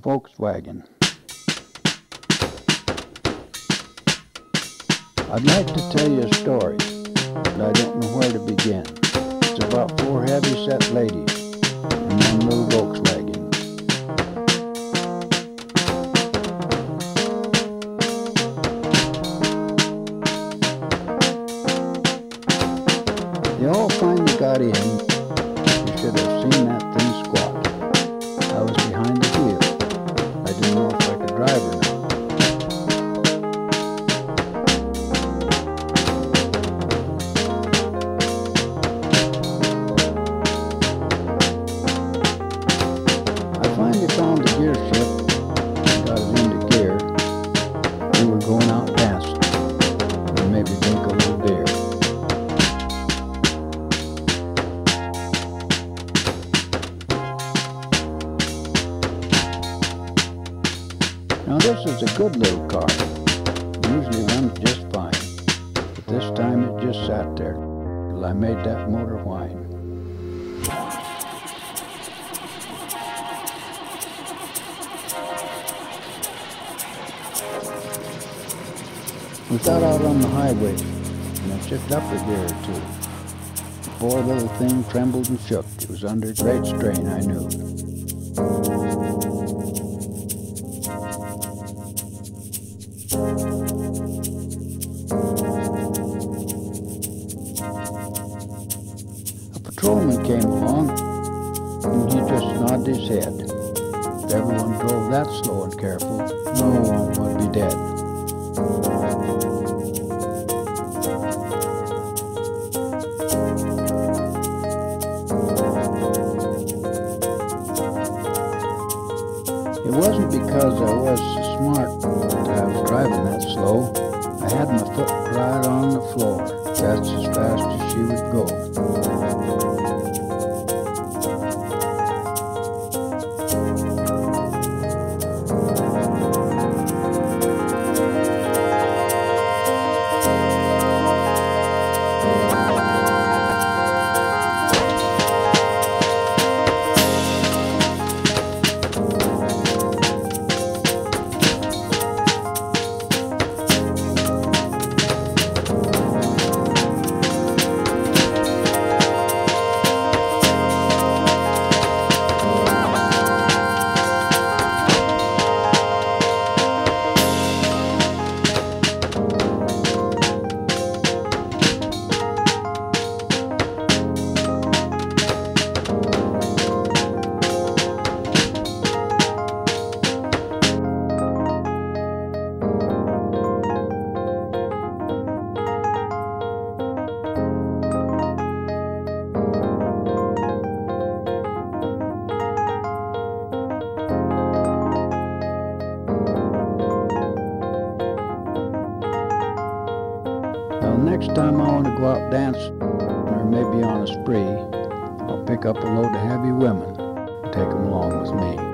Volkswagen. I'd like to tell you a story, but I don't know where to begin. It's about 4 heavy-set ladies and one little Volkswagen. They all finally got in. You should have seen that thing squat. I was behind the wheel. I didn't know if I could drive or not. I finally found the gear shift and got it into gear. We were going out dancing and maybe drink a little beer. Now this is a good little car. It usually runs just fine. But this time it just sat there till I made that motor whine. We got out on the highway and I shifted up a gear or two. The poor little thing trembled and shook. It was under great strain, I knew. A patrolman came along and he just nodded his head. If everyone drove that slow and careful, no one would be dead. It wasn't because I was so smart that I was driving that slow. I had my foot right on the floor. That's as fast as she would go. Now, next time I want to go out dancing, or maybe on a spree, I'll pick up a load of heavy women and take them along with me.